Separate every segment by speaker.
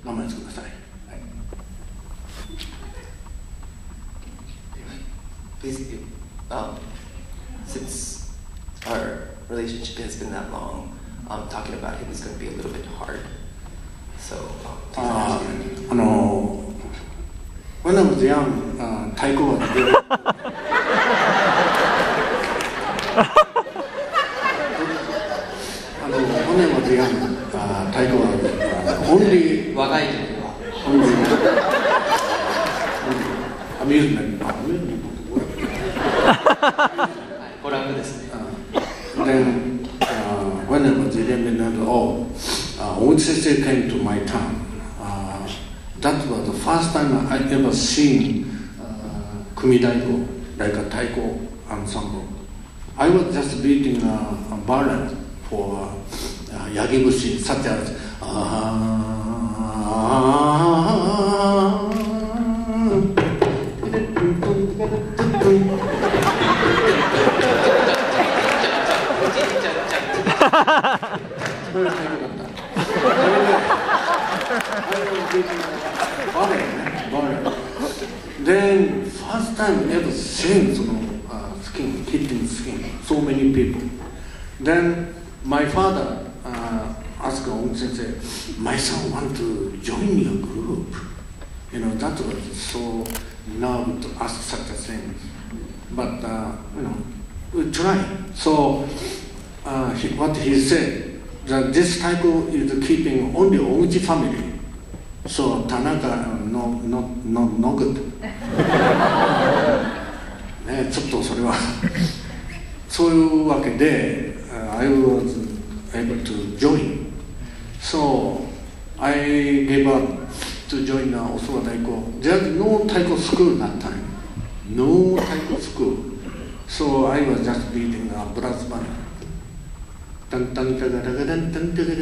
Speaker 1: 我慢してください。
Speaker 2: Please, since our relationship has been that long, talking about him is going to be a little bit hard. So,
Speaker 1: when I was young, taiko was very... when I was young, taiko was only...
Speaker 2: 若い時は
Speaker 1: amusement.
Speaker 2: 娯楽ですね。
Speaker 1: Then, when I was 11 years old, Oguchi Sensei came to my town. That was the first time I ever seen kumidaiko, like a taiko ensemble. I was just reading a ballad for yagibushi, such as Then, first time ever seen skin, hitting skin, so many people. Then, my father asked Oguchi Sensei, my son want to join your group. You know, that was so nerve to ask such a thing. But, we try. So, what he said, that this taiko is keeping only Oguchi family. So Tanaka, no good. ね、ちょっとそれはそういうわけで、I was able to join. So I gave up to join Osowa Taiko. There's no taiko school that time. No taiko school. So I was just reading a brass band. Tan tan tan tan tan tan tan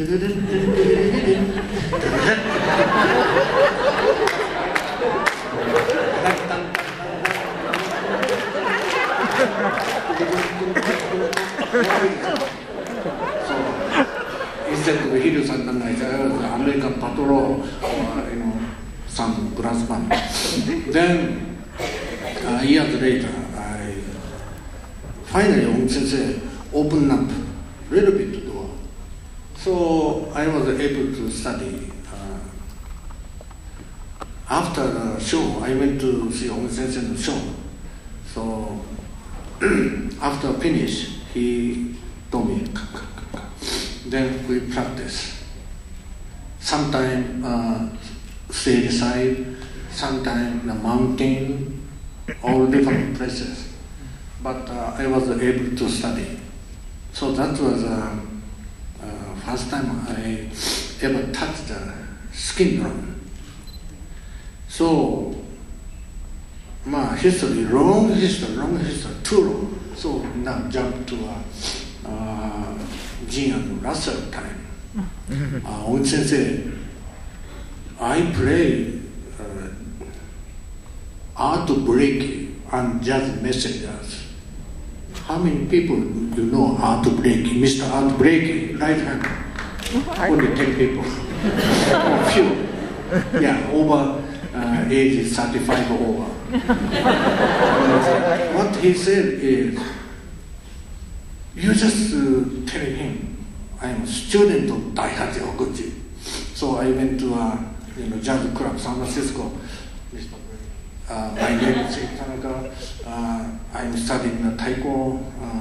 Speaker 1: So instead of Hiru san and I was American patrol, some brass band. Then years later, finally Oguchi Sensei opened up little bit door. So I was able to study. After the show, I went to see Oguchi Sensei's show. So after finish, he told me, then we practice. Sometimes stage side, sometimes the mountain, all different places. But I was able to study. So that was first time I ever touched the skin drum. So, history, long history, too long. So now jump to Jin and Russell time. Oguchi Sensei, I play art breaking and jazz messengers. How many people you know art breaking? Mr. Art breaking, right hand. Only 10 people. Few. Yeah, over age 35 or over. What he said is, you just tell him, I am a student of Daihatsu Oguchi. So I went to a jazz club, San Francisco. My name is Tanaka. I'm studying taiko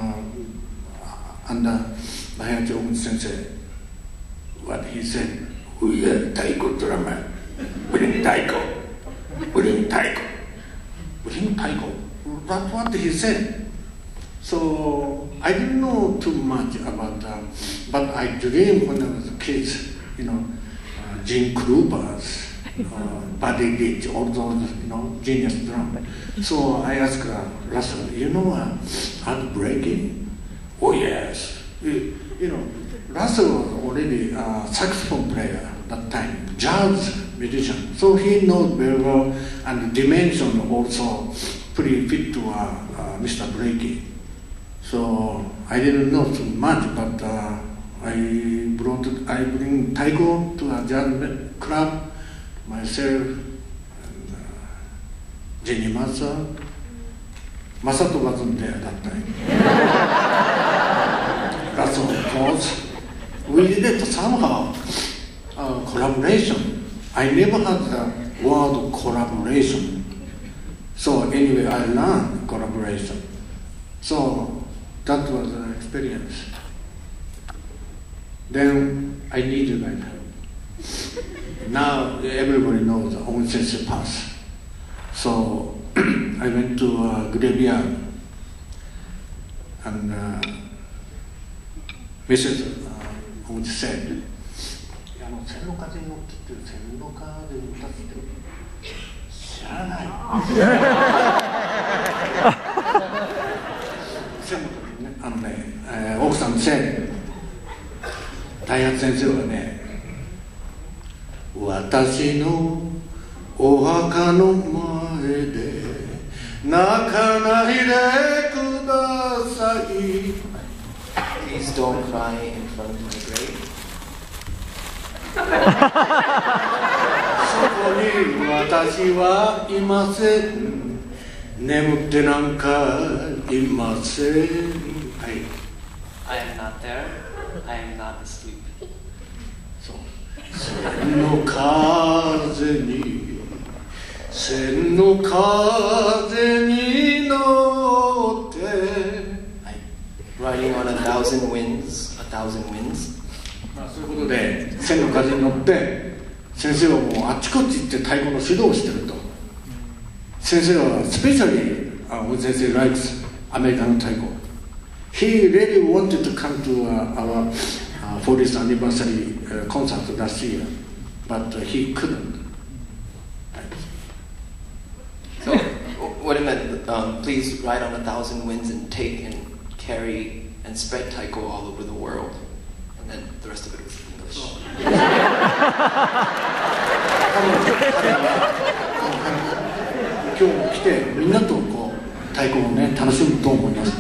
Speaker 1: under Oguchi Sensei. What he said, we are taiko drummer. Bring taiko. Bring taiko. Bring taiko. That's what he said. So I didn't know too much about that, but I dreamed when I was a kid, Gene Kruger's. Buddy Ditch, all those, genius drum. So I asked Russell, art breaking? Oh yes. Russell was already a saxophone player at that time, jazz musician. So he knows very well, and the dimension also pretty fit to Mr. Blakey. So I didn't know too much, but I bring taiko to a jazz club. myself, and Jenny Masa. Masato wasn't there that time. That's of course. We did somehow collaboration. I never had the word collaboration. So anyway, I learned collaboration. So that was an experience. Then I needed my help. Now everybody knows the Oguchi Sensei path. So I went to a graveyard and Mrs. Oguchi said, 線路風に乗ってって線路風で歌って知らない線路風ね、奥さんのせい大学先生はね、私のお墓の前で泣かないでください
Speaker 2: Please don't cry in front of my grave.
Speaker 1: そこに私はいません眠ってなんかいません、はい、
Speaker 3: I am not there. I am not asleep.
Speaker 1: 千の風に千の風に乗って、
Speaker 2: はい、Riding on a thousand winds,
Speaker 1: まあそういうことで千の風に乗って先生はもうあっちこっち行って太鼓の指導をしてると。先生はスペシャリー先生 likes アメリカの太鼓。He really wanted to come to our 40th anniversary concert last year, but he couldn't.
Speaker 2: So, what it meant, please ride on a thousand winds and take and carry and spread taiko all over the world. And then the rest of it was English.
Speaker 1: 今日も来てみんなとこう太鼓をね楽しむと思います。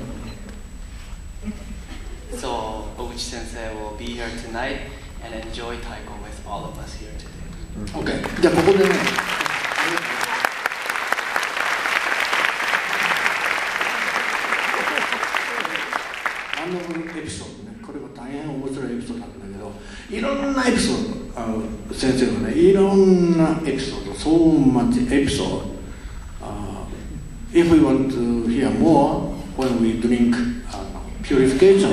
Speaker 3: So Oguchi Sensei will be here tonight and enjoy taiko with all of us here today.
Speaker 1: OK。じゃあここでね。ワンダフルエピソードね。これは大変面白いエピソードなんだけど、いろんなエピソード、先生がね、いろんなエピソード、so much episode. If we want to hear more when we drink purification.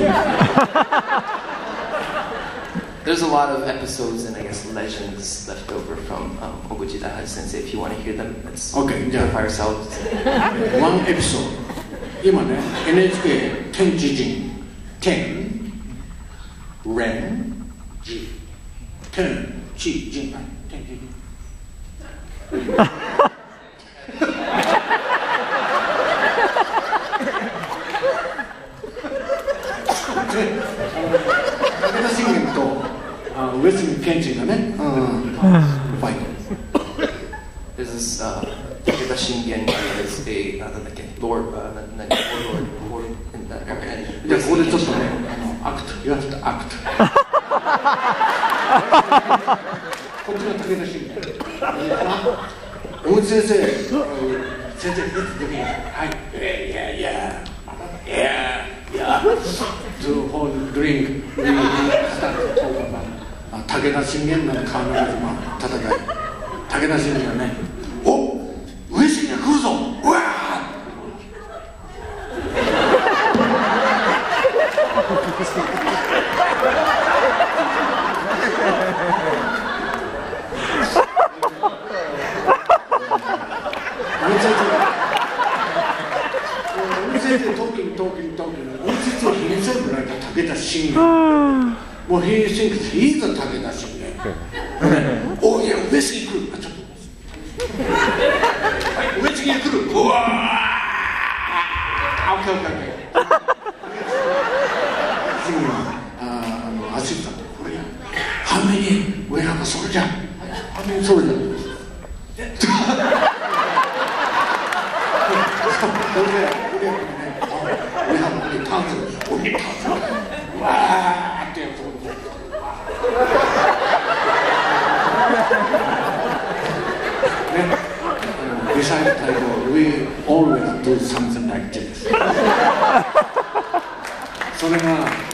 Speaker 2: There's a lot of episodes and I guess legends left over from Oguchi Sensei. If you want to hear them, let's purify ourselves.
Speaker 1: One episode. 今ね、NHK 天智人天連寺天智人天智人武田信玄と上杉謙信がね、ファイト。
Speaker 2: This is Takeda Shingen is a lord in that area.
Speaker 1: じゃあここでちょっとね、アクト、you have to act。こっちが武田信玄。大内先生、先生、はい、to hold drink, we start to talk about 武田信玄の川中島戦い。武田信玄がね、お、上杉が来るぞ、うわ武田信玄。もうhe thinks he's a 武田信玄。おいや上杉来る。ちょっと。はい、上杉が来る。うわあ。オッケーオッケーオッケー。信玄はアシスタントこれや。How many we have a soldier? How many soldier? それで。We have only tons. わーってやつを。 besides taiko, we always do something like this. それが